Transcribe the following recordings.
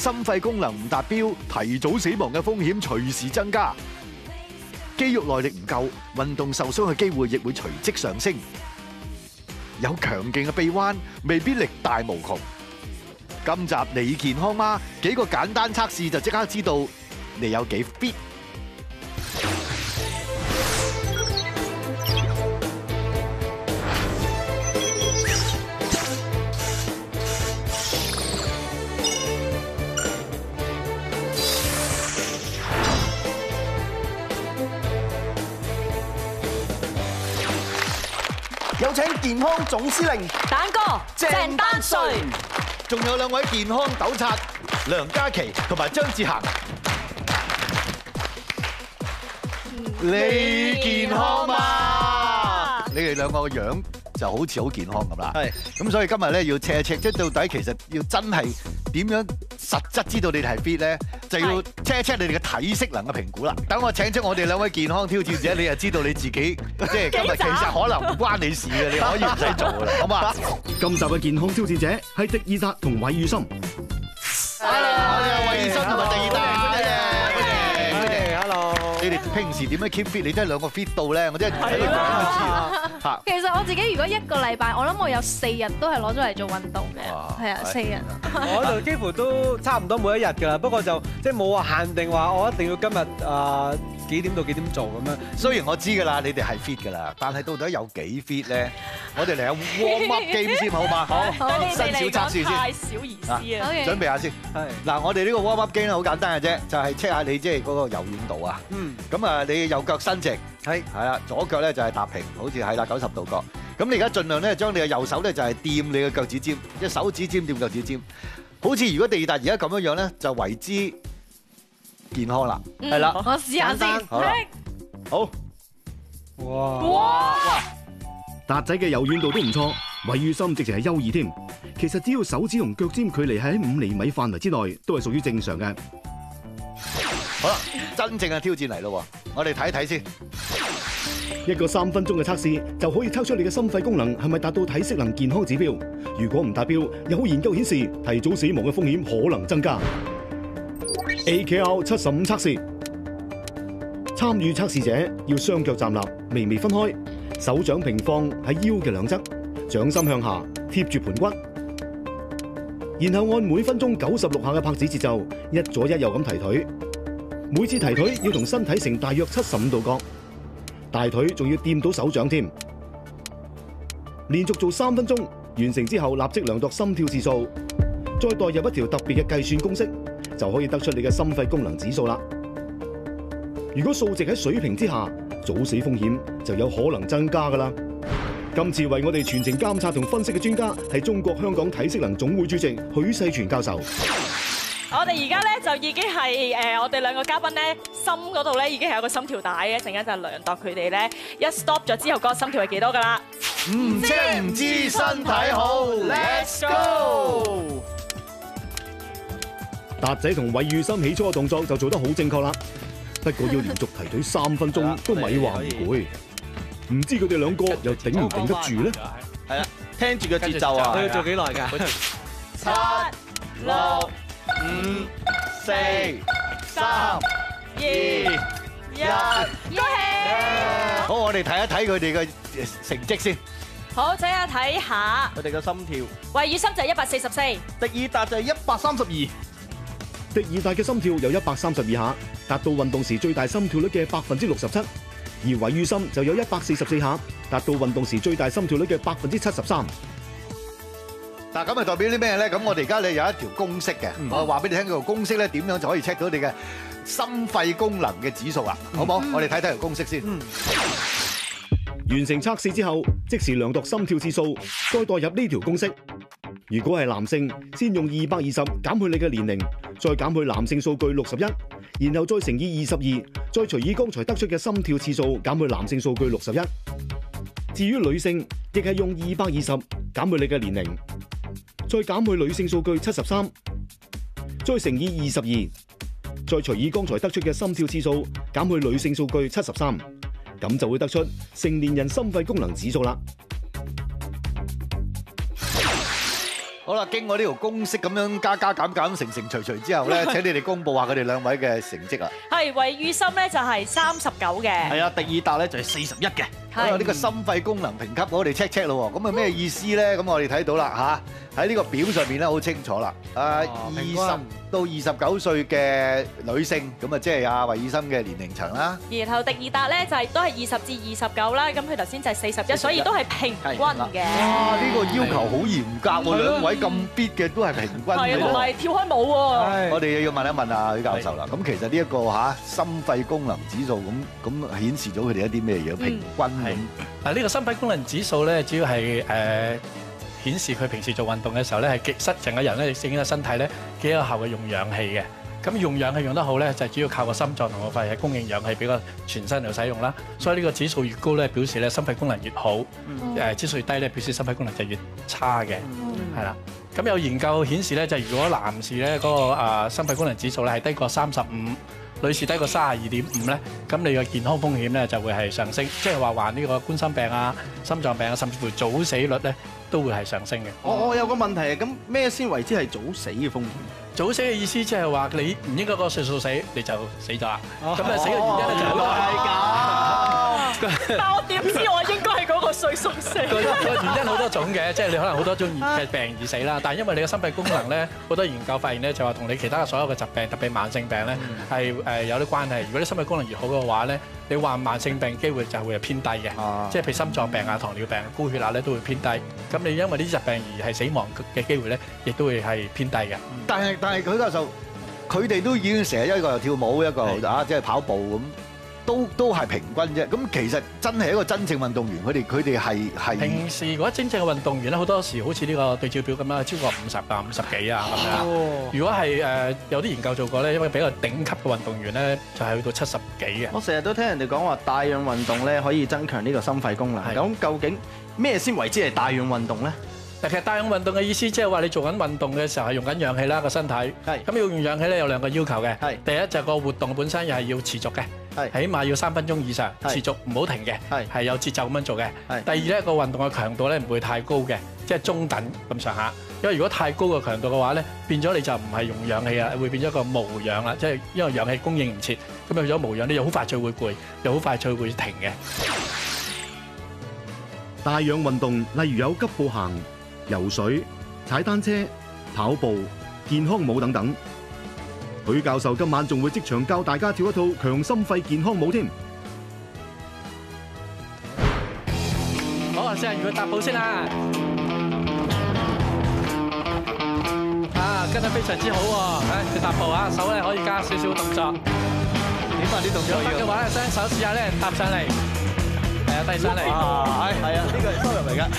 心肺功能唔達標，提早死亡嘅風險隨時增加。肌肉耐力唔夠，運動受傷嘅機會亦會隨即上升。有強勁嘅臂彎，未必力大無窮。今集你健康嗎？幾個簡單測試就即刻知道你有幾 fit。 有請健康總司令蛋哥鄭丹瑞， 仲有兩位健康糾察梁嘉琪同埋張志恒。你健康嗎？你哋兩個個樣就好似好健康咁啦。係。咁所以今日咧要 check 一 check，即係到底其實要真係點樣實質知道你哋係 fit 咧，就要 check 一 check 你哋嘅體適能嘅評估啦。等我請出我哋兩位健康挑戰者，你就知道你自己即係今日其實可能唔關你事嘅，你可以唔使做噶啦，好嘛？ 今集嘅健康挑戰者係迪爾達同韋宇森。 我哋有韋宇森同埋迪爾達。你哋平時點樣 keep fit？你真係兩個 fit 到咧，我真係睇你講就知啦。嚇！ 其實我自己如果一個禮拜，我諗我有4日都係攞咗嚟做運動嘅，係啊，4日。 我就幾乎都差唔多每一日㗎啦，不過就即係冇話限定話我一定要今日幾點到幾點做咁樣。 雖然我知㗎啦，你哋係 fit 㗎啦，但係到底有幾 fit 咧？我哋嚟有 warm up game 先好嘛？好，新小測試先。 太小兒思啊！ 準備下先。係。嗱，我哋呢個 warm up game 咧好簡單嘅啫，就係 check 下你即係嗰個柔軟度啊。咁啊，你右腳伸直，係啦，左腳咧就係踏平，好似係啦90度角。咁你而家盡量咧將你嘅右手咧就係掂你嘅腳趾尖，即係手指尖掂腳趾尖。好似如果迪爾達而家咁樣樣咧，就為之健康啦。係啦， 我試下先。 好。 哇！ 達仔嘅柔軟度都唔錯，韋宇森直情係優異添。其實只要手指同腳尖距離喺5厘米範圍之內，都係屬於正常嘅。 好啦，真正嘅挑戰嚟咯，我哋睇一睇先。 一個3分鐘嘅測試就可以測出你嘅心肺功能係咪達到體適能健康指標。如果唔達標，有研究顯示提早死亡嘅風險可能增加。AKR 75測試，參與測試者要雙腳站立，微微分開，手掌平放喺腰嘅兩側，掌心向下貼住盤骨，然後按每分鐘96下嘅拍子節奏，一左一右咁提腿。每次提腿要同身體成大約75度角，大腿仲要掂到手掌添。連續做3分鐘，完成之後立即量度心跳次數，再代入一條特別嘅計算公式，就可以得出你嘅心肺功能指數啦。如果數值喺水平之下，早死風險就有可能增加㗎啦。今次為我哋全程監察同分析嘅專家係中國香港體適能總會主席許世全教授。 我哋而家咧就已經係我哋兩個嘉賓咧心嗰度咧已經係有個心跳帶嘅，一陣間就量度佢哋咧一 stop 咗之後嗰個心跳係幾多㗎啦？ 唔精唔知身體好 ，Let's go！ 達仔同韋宇森起初嘅動作就做得好正確啦，不過要連續提腿3分鐘都咪話唔攰，唔知佢哋兩個又頂唔頂得住咧？ 係啦，聽住個節奏啊！ 佢要做幾耐㗎 7、6、 5、4、3、 2、1，恭喜！ 好，我哋睇一睇佢哋嘅成績先。 好，睇下睇下， 佢哋嘅心跳， 韋宇森就係144， 迪爾達就係132。 迪爾達嘅心跳有132下，達到運動時最大心跳率嘅67%，而韋宇森就有144下，達到運動時最大心跳率嘅73%。 嗱，咁啊代表啲咩咧？咁我哋而家咧有一條公式嘅，我話俾你聽，個公式咧點樣就可以 check 到你嘅心肺功能嘅指數啦，好冇？我哋睇睇條公式先。完成測試之後，即時量度心跳次數，再代入呢條公式。如果係男性，先用220減去你嘅年齡，再減去男性數據61，然後再乘以22，再除以剛才得出嘅心跳次數減去男性數據61。至於女性，亦係用220減去你嘅年齡，再減去女性數據73，再乘以22，再除以剛才得出嘅心跳次數減去女性數據73，咁就會得出成年人心肺功能指數啦。 好啦，經過呢條公式咁樣加減乘除之後咧，請你哋公佈下佢哋兩位嘅成績啦。 係魏宇森咧就係39嘅， 係啊，迪爾達咧就係41嘅。 好啦，呢個心肺功能評級我哋 check 咯喎，咁啊咩意思咧？咁我哋睇到啦嚇，喺呢個表上面咧好清楚啦。20到29歲嘅女性，咁啊即係阿魏宇森嘅年齡層啦。 然後迪爾達咧就係都係20至29啦，咁佢頭先就係41，所以都係平均嘅。 哇！呢個要求好嚴格喎，兩位咁 fit 嘅都係平均嘅係，同喎。 埋跳開舞喎。 我哋要問一問阿許教授啦。咁其實呢一個心肺功能指數咁顯示咗佢哋一啲咩嘢？平均咁。 嗱，呢個心肺功能指數咧，主要係顯示佢平時做運動嘅時候咧，係極失成個人咧，整個身體咧幾有效嘅用氧氣嘅。咁用氧氣用得好咧，就主要靠個心臟同個肺係供應氧氣俾個全身嚟使用啦。所以呢個指數越高咧，表示咧心肺功能越好；指數越低咧，表示心肺功能就越差嘅。係啦。咁有研究顯示咧，就如果男士咧嗰個心肺功能指數咧係低過35，女士低過32.5咧，咁你嘅健康風險咧就會係上升，即係話患呢個冠心病啊、心臟病啊，甚至乎早死率咧都會係上升嘅。 我有個問題啊，咁咩先為之係早死嘅風險？ 早死嘅意思即係話你唔應該嗰個歲數死，你就死咗啦。咁啊死嘅原因咧就好多但我點知我應該係嗰個歲數死？ 個原因好多種嘅，即係你可能好多種嘅病而死啦。但係因為你嘅心肺功能咧，好多研究發現咧，就話同你其他嘅所有嘅疾病，特別慢性病咧，係有啲關係。如果你心肺功能越好嘅話咧，你患慢性病機會就會係偏低嘅，即係譬如心臟病啊、糖尿病、高血壓咧都會偏低。咁你因為呢啲疾病而係死亡嘅機會咧，亦都會係偏低嘅。 但係許教授，佢哋都已經成日一個又跳舞，一個即係跑步咁。都係平均啫，咁其實真係一個真正運動員，佢哋係平時如果真正嘅運動員咧，好多時好似呢個對照表咁啦，超過50啊、50幾啊咁樣。如果係有啲研究做過咧，因為比較頂級嘅運動員咧，就係去到70幾嘅。 我成日都聽人哋講話帶氧運動咧可以增強呢個心肺功能，咁究竟咩先為之係帶氧運動咧？ 其實帶氧運動嘅意思即係話你做緊運動嘅時候係用緊氧氣啦個身體，咁要用氧氣咧有2個要求嘅，第一就係個活動本身又係要持續嘅，起碼要3分鐘以上持續唔好停嘅，係有節奏咁樣做嘅。第二咧個運動嘅強度咧唔會太高嘅，即係中等咁上下。因為如果太高嘅強度嘅話咧，變咗你就唔係用氧氣啦，會變咗個無氧啦，即係因為氧氣供應唔切，咁變咗無氧，你又好快脆會攰，又好快脆會停嘅。 帶氧運動例如有急步行、游水、踩單車、跑步、健康舞等等。許教授今晚仲會即場教大家跳一套強心肺健康舞添。 好啊，試下如佢踏步先啦。跟得非常之好喎，佢踏步啊，手咧可以加少少動作。點啊？啲動作得嘅話咧，雙手試下咧踏上嚟，低上嚟。 係啊，呢個係收入嚟㗎。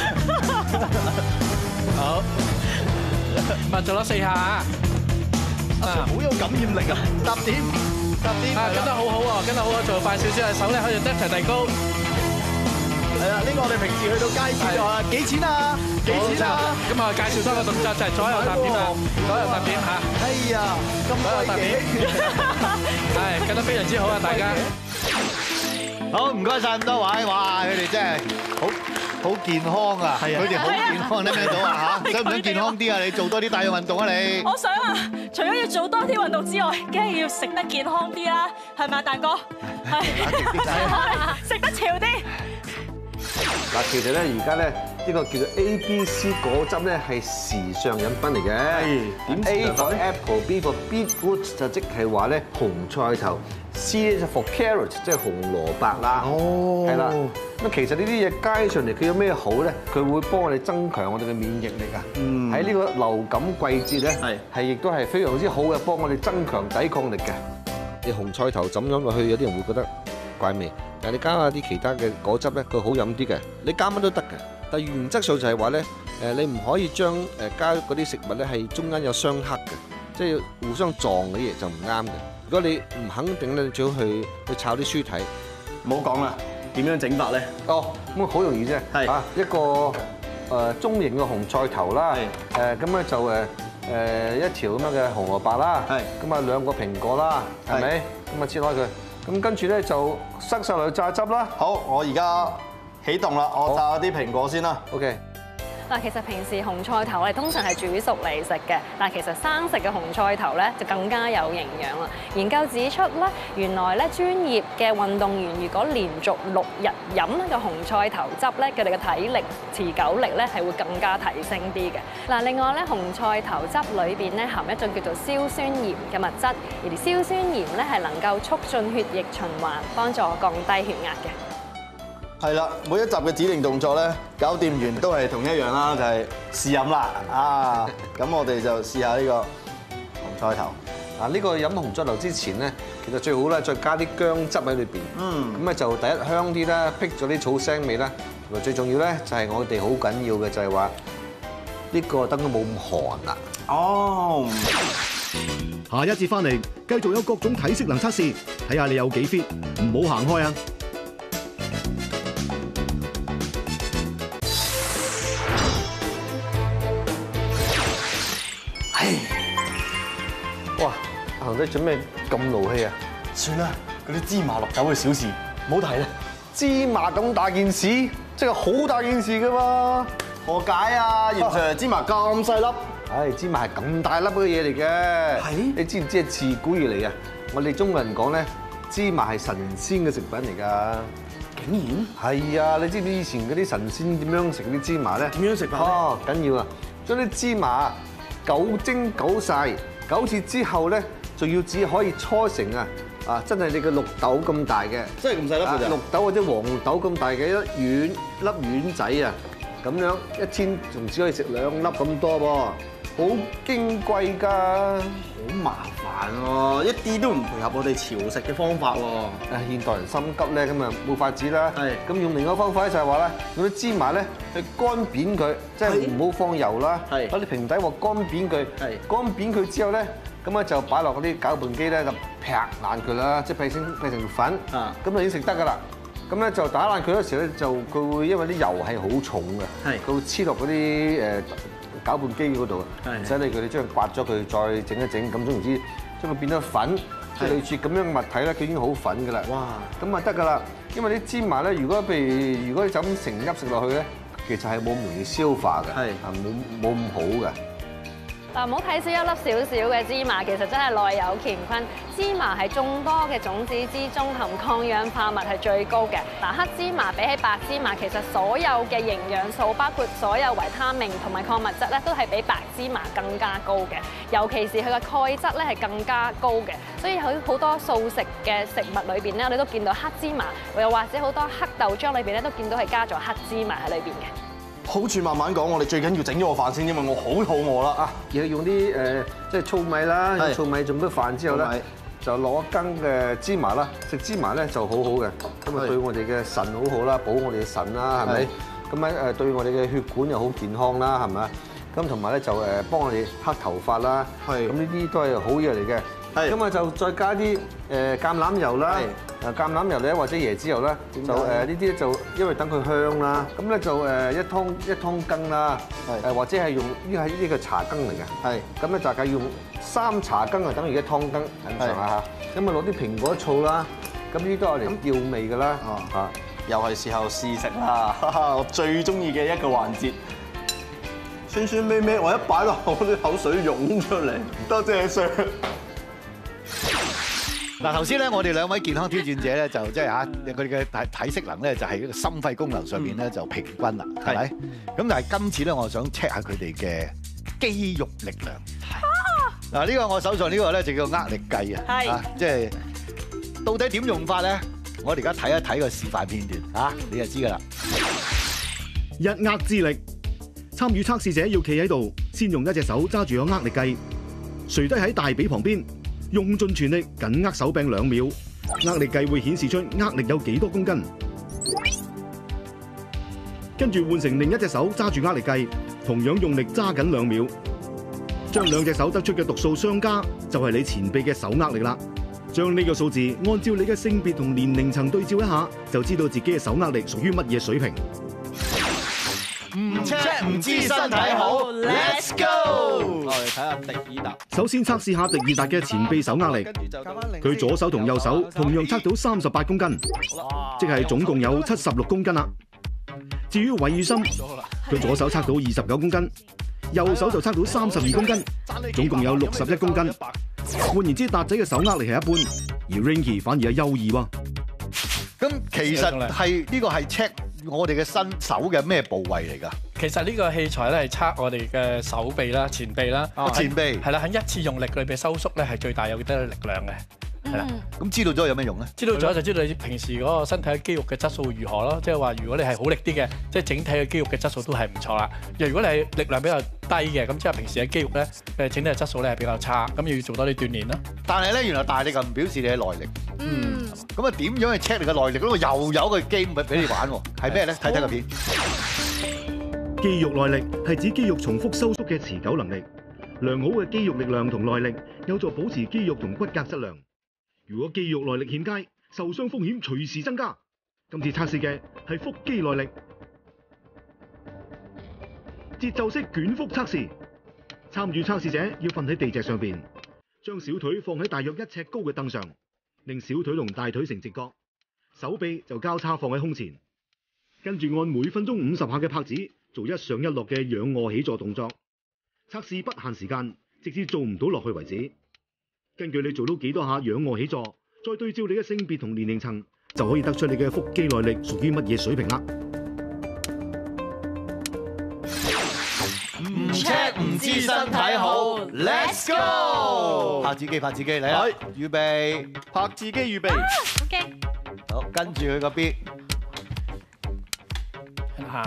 好，咁啊做咗4下啊， 好有感染力啊！踏點， 跟得好好喎，跟得好好，做快少少啊，手咧可以一齊提高。 係啦，呢個我哋平時去到街市就話幾錢啊？幾錢啊？ 咁啊，介紹多個動作就係左右踏點啊，左右踏點嚇。 哎呀，咁左右踏點，係跟得非常之好啊，大家。 好，唔該曬咁多位，哇！佢哋真係好健康啊！佢哋好健康，聽唔聽到啊？嚇，想唔想健康啲啊？你做多啲帶氧運動啊！你我想啊，除咗要做多啲運動之外，梗係要食得健康啲啦，係咪啊，蛋哥？係食得潮啲。 嗱，其實咧，而家咧呢個叫做 ABC 果汁咧係時尚飲品嚟嘅。點 A for apple，B for beetroot 就即係話咧紅菜頭 ，C 咧就 for carrot 即係紅蘿蔔啦。哦，係啦。咁其實呢啲嘢加起上嚟，佢有咩好咧？佢會幫我哋增強我哋嘅免疫力啊。喺呢個流感季節咧，係亦都係非常之好嘅，幫我哋增強抵抗力嘅。你紅菜頭浸飲落去，有啲人會覺得怪味。但係你加下啲其他嘅果汁咧，佢好飲啲嘅。你加乜都得嘅，但係原則上就係話咧，你唔可以將加嗰啲食物咧係中間有相克嘅，即係互相撞嘅嘢就唔啱嘅。如果你唔肯定咧，你最好去炒啲蔬體。 唔好講啦，點樣整法咧？ 哦，咁好容易啫。係啊，一個中型嘅紅菜頭啦，咁咧就一條咁樣嘅紅蘿蔔啦，咁啊2個蘋果啦，係咪？咁啊切開佢。咁跟住咧就塞晒落去榨汁啦。 好，我而家起動啦，我榨啲蘋果先啦。 OK。 嗱，其實平時紅菜頭我哋通常係煮熟嚟食嘅，但係其實生食嘅紅菜頭咧就更加有營養啦。研究指出咧，原來咧專業嘅運動員如果連續6日飲呢個紅菜頭汁咧，佢哋嘅體力持久力咧係會更加提升啲嘅。嗱，另外咧紅菜頭汁裏邊咧含一種叫做硝酸鹽嘅物質，而硝酸鹽咧係能夠促進血液循環，幫助降低血壓嘅。 係啦，每一集嘅指定動作咧，搞掂完都係同一樣啦，就係試飲啦。啊，咁我哋就試下呢個紅菜頭。 嗱，呢個飲紅菜頭之前咧，其實最好咧再加啲薑汁喺裏邊。咁咧就第一香啲啦，辟咗啲草腥味啦。同埋最重要咧就係我哋好緊要嘅就係話呢個等佢冇咁寒啦。 哦。 下一節翻嚟，繼續有各種體適能測試，睇下你有幾 fit，唔好行開啊！ 哇！阿恒仔做咩咁勞氣啊？ 算啦，嗰啲芝麻落酒嘅小事，唔好提啦。 芝麻咁大件事，即係好大件事噶嘛？ 何解啊？原來芝麻咁細粒。 唉，芝麻係咁大粒嘅嘢嚟嘅。 係？ 你知唔知係自古以嚟啊？我哋中國人講咧，芝麻係神仙嘅食品嚟㗎。 竟然？ 係啊！你知唔知以前嗰啲神仙點樣食啲芝麻咧？ 點樣食法咧？ 哦，緊要啊！將啲芝麻9蒸9曬9次之後咧，仲要只可以搓成啊真係你嘅綠豆咁大嘅， 真係咁細粒㗎咋？ 綠豆或者黃豆咁大嘅粒丸仔啊，咁樣一天仲只可以食2粒咁多噃。好矜貴㗎， 好麻煩喎，一啲都唔配合我哋潮食嘅方法喎。 現代人心急咧，咁啊冇法子啦。 係，咁用另一個方法咧就係話咧，用啲芝麻咧去乾扁佢，即係唔好放油啦。 係， 攞啲平底鑊乾扁佢。係，乾扁佢之後咧，咁啊就擺落嗰啲攪拌機咧就劈爛佢啦，即係劈成粉。啊，咁就已經食得㗎啦。咁咧就打爛佢嗰時咧，就佢會因為啲油係好重嘅，係，佢會黐落嗰啲攪拌機嗰度，唔使理佢，你將佢刮咗佢，再整一整，咁總言之，將佢變咗粉，即係類似咁樣嘅物體咧，佢已經好粉㗎啦。哇！咁啊得㗎啦，因為啲芝麻咧，如果你就咁成粒食落去咧，其實係冇咁容易消化嘅，係啊冇咁好嘅。 嗱，唔好睇少一粒少少嘅芝麻，其實真係內有乾坤。芝麻係眾多嘅種子之中含抗氧化物係最高嘅。嗱，黑芝麻比起白芝麻，其實所有嘅營養素，包括所有維他命同埋礦物質咧，都係比白芝麻更加高嘅。尤其是佢嘅鈣質咧係更加高嘅。所以喺好多素食嘅食物裏邊咧，我哋都見到黑芝麻，又或者好多黑豆漿裏邊咧都見到係加咗黑芝麻喺裏邊嘅。 好處慢慢講，我哋最緊要整咗個飯先，因為我好肚餓啦啊！ 而係用啲即係糙米啦，用糙米做咗飯之後咧，就攞一羹嘅芝麻啦。食芝麻咧就好好嘅，咁啊對我哋嘅腎好好啦，補我哋嘅腎啦，係咪？咁對我哋嘅血管又好健康啦，係咪啊？咁同埋咧就幫我哋黑頭髮啦，咁呢啲都係好嘢嚟嘅。咁啊就再加啲橄欖油啦，橄欖油咧或者椰子油啦，就呢啲咧就因為等佢香啦，咁咧就一湯羹啦，或者係用呢個茶羹嚟嘅，咁咧大概用3茶羹啊，等於1湯羹咁上下嚇，咁啊攞啲蘋果醋啦，咁呢啲都係嚟調味㗎啦，嚇， 又係時候試食啦，我最中意嘅一個環節。酸酸味味，我一擺落口啲口水湧出嚟，多謝 Sir。 嗱，頭先咧，我哋2位健康挑戰者咧，就即係佢哋嘅體適能咧，就係一個心肺功能上邊咧就平均啦，係咪？咁但係今次咧，我想 check 下佢哋嘅肌肉力量。嗱，呢個我手上呢個咧就叫握力計啊，即係到底點用法咧？我哋而家睇一睇個示範片段，你就知㗎啦。 一握之力，參與測試者要企喺度，先用一隻手揸住個握力計，垂低喺大髀旁邊。用盡全力緊握手柄2秒，握力計會顯示出握力有幾多公斤。跟住換成另一隻手揸住握力計，同樣用力揸緊2秒，將2隻手得出嘅讀數相加，就係你前臂嘅手握力啦。將呢個數字按照你嘅性別同年齡層對照一下，就知道自己嘅手握力屬於乜嘢水平。 唔 check 唔知身體好 ，Let's go！ 我哋睇下迪爾達。 首先測試下迪爾達嘅前臂手握力，佢左手同右手同樣測到38公斤，即係總共有76公斤啦。 至於韋宇森，佢左手測到29公斤，右手就測到32公斤，總共有61公斤。換言之，達仔嘅手握力係一般，而 Rinky 反而係優異喎。 咁其實係呢個係 check 我哋嘅身手嘅咩部位嚟㗎？ 其實呢個器材咧係測我哋嘅手臂啦、前臂啦， 前臂係啦，喺一次用力裏邊收縮咧係最大有幾多力量嘅，係啦。 咁知道咗有咩用咧？ 知道咗就知道你平時嗰個身體嘅肌肉嘅質素如何咯。即係話如果你係好力啲嘅，即係整體嘅肌肉嘅質素都係唔錯啦。如果你係力量比較低嘅，咁即係平時嘅肌肉咧整體嘅質素咧係比較差，咁要做多啲鍛鍊咯。 但係咧，原來大力就唔表示你嘅耐力。咁啊，點樣去 check 你嘅耐力？嗰度又有個 game 俾你玩喎，係咩咧？睇睇個片。 肌肉耐力係指肌肉重複收縮嘅持久能力。良好嘅肌肉力量同耐力有助保持肌肉同骨骼質量。如果肌肉耐力欠佳，受傷風險隨時增加。今次測試嘅係腹肌耐力。節奏式捲腹測試，參與測試者要瞓喺地席上邊，將小腿放喺大約1尺高嘅凳上，令小腿同大腿成直角，手臂就交叉放喺胸前，跟住按每分鐘50下嘅拍子做一上一落嘅仰臥起坐動作。測試不限時間，直至做唔到落去為止。根據你做到幾多下仰臥起坐，再對照你嘅性別同年齡層，就可以得出你嘅腹肌耐力屬於乜嘢水平啦。 唔 check 唔知身體好 ，Let's go！ 拍子機，拍子機嚟啦！預備， 拍自己預備。 OK。 好，跟住佢個 beat。 下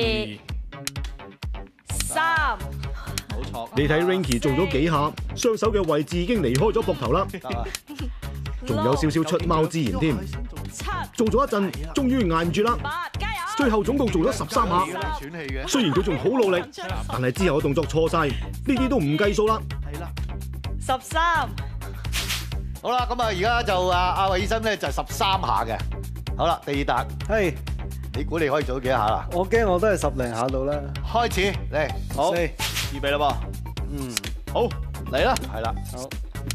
2、3。 你睇 Rinky 做咗幾下，雙手嘅位置已經離開咗膊頭啦，仲有少少出貓之言添。做咗一陣，終於捱唔住啦，最後總共做咗13下。雖然佢仲好努力，但係之後嘅動作錯晒，呢啲都唔計數啦。 13。 好啦，咁啊，而家就阿韋醫生咧就13下嘅。好啦，第二達， 係， 你估你可以做到幾多下啦？ 我驚我都係10零下到啦。 開始嚟， 好，預備啦噃。好，嚟啦。 係啦。 好。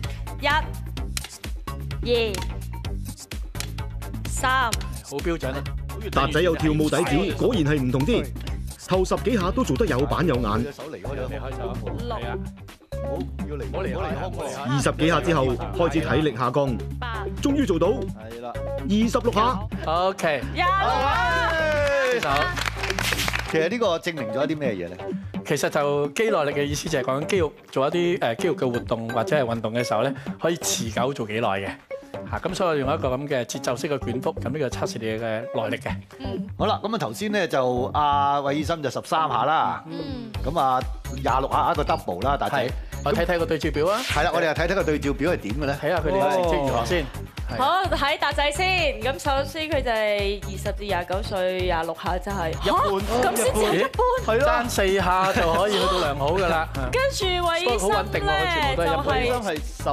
1、2、3。 好標準啊！ 達仔有跳舞底子，果然係唔同啲。頭10幾下都做得有板有眼。 隻手離開咗， 離開咗，係啊， 要離，唔好離開。 20幾下之後，開始體力下降，終於做到。 係啦。 26下。 OK。手。 其實呢個證明咗啲咩嘢咧？ 其實就肌耐力嘅意思就係講緊肌肉做一啲肌肉嘅活動或者係運動嘅時候咧，可以持久做幾耐嘅。嚇，咁所以我用一個咁嘅節奏式嘅捲腹，咁呢個測試你嘅耐力嘅。 好啦，咁啊頭先咧就阿韋醫生就13下啦。咁啊26下一個 double 啦，達仔。 我睇睇個對照表啊。 係啦，我哋又睇睇個對照表係點嘅咧？ 睇下佢哋嘅成績如何先。 好，睇達仔先。咁首先佢就係20至29歲，26下真係一半， 咁先至係一半。 係咯。 爭4下就可以去到良好㗎啦。 跟住韋醫生咧就係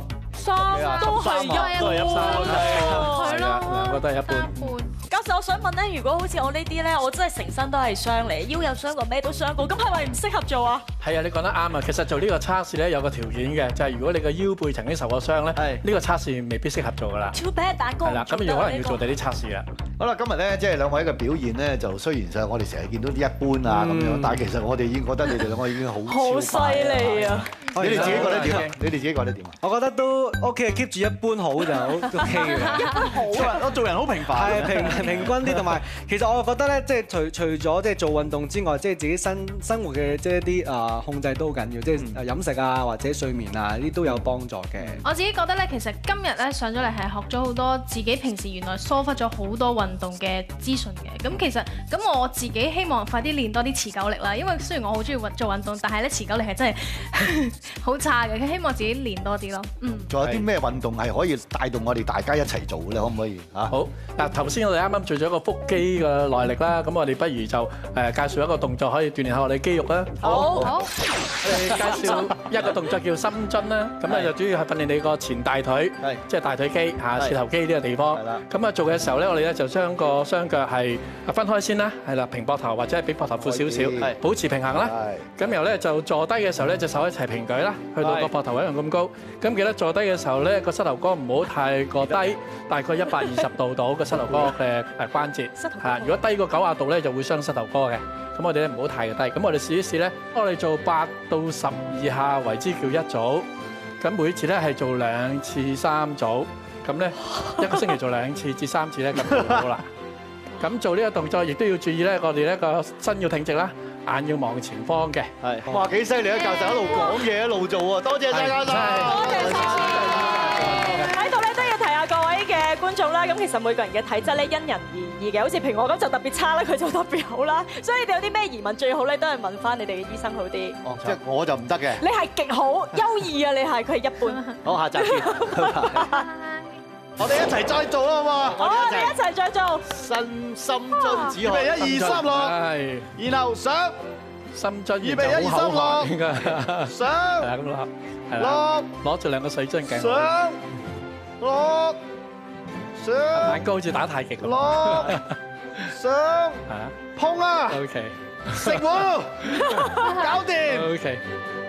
13都係一半，係咯， 兩個都係一半。 教授，我想問咧，如果好似我呢啲咧，我真係成身都係傷嚟，腰有傷過，咩都傷過，咁係咪唔適合做啊？ 係啊，你講得啱啊！其實做呢個測試咧有個條件嘅，就係如果你個腰背曾經受過傷咧，呢個測試未必適合做㗎啦。 Too bad，蛋糕。 係啦，咁要可能要做第啲測試啦。 好啦，今日咧即係兩位嘅表現咧，就雖然就我哋成日見到啲一般啊咁樣，但係其實我哋已經覺得你哋兩個已經好犀利啊！ 你哋自己覺得點啊？你哋自己覺得點啊？ 我覺得都 OK，keep 住一般好就 OK 嘅。 一般好啊！ 我做人好平凡， 係平均啲，同埋其實我覺得咧，即係除咗即係做運動之外，即係自己生活嘅即係一啲控制都好緊要，即係飲食啊或者睡眠啊呢啲都有幫助嘅。 我自己覺得咧，其實今日咧上咗嚟係學咗好多自己平時原來疏忽咗好多運動嘅資訊嘅。咁其實咁我自己希望快啲練多啲持久力啦，因為雖然我好中意做運動，但係咧持久力係真係好差嘅。希望自己練多啲咯。 仲有啲咩運動係可以帶動我哋大家一齊做嘅咧？可唔可以嚇？好嗱，頭先我哋啱啱做咗一個腹肌嘅耐力啦，咁我哋不如就介紹一個動作可以鍛鍊下我哋肌肉啦。 好， 我哋介紹一個動作叫深蹲啦，咁咧就主要係訓練你個前大腿，即係大腿肌嚇、舌頭肌呢個地方。咁啊做嘅時候咧，我哋咧就將個雙腳係分開先啦，係啦，平膊頭或者係比膊頭闊少少，保持平衡啦。咁然後咧就坐低嘅時候咧，隻手一齊平舉啦，去到個膊頭一樣咁高。咁記得坐低嘅時時候咧，個膝頭哥唔好太過低，大概120度到個膝頭哥嘅關節。係，如果低過90度咧，就會傷膝頭哥嘅。咁我哋咧唔好太低。咁我哋試一試咧，我哋做8到12下為之叫一組。咁每次咧係做2次3組。咁咧1個星期做2次至3次咧，咁就好啦。咁做呢個動作亦都要注意咧，我哋咧個身要挺直啦，眼要望前方嘅。 係，哇幾犀利啊！教授一路講嘢一路做喎，多謝晒教授。 多謝晒。喺度咧都要提下各位嘅觀眾啦。咁其實每個人嘅體質咧因人而異嘅，好似譬如我咁就特別差啦，佢就特別好啦。所以你哋有啲咩疑問最好咧，都係問翻你哋嘅醫生好啲。 哦，即係我就唔得嘅。 你係極好優異啊！你係佢係一般。 好，下集見。我哋一齊再做啦，好嘛？ 好，我哋一齊再做。 深蹲止渴。預備1、2、3落。 係。 然後上。 深蹲。 預備1、2、3落。 應該。 上。 係啦，咁落。係啦。攞住2個水樽頸。 上。落。上。 眼高好似打太極咁。 落。上。 係啊。 碰啊。 OK。 食喎。搞掂。 OK。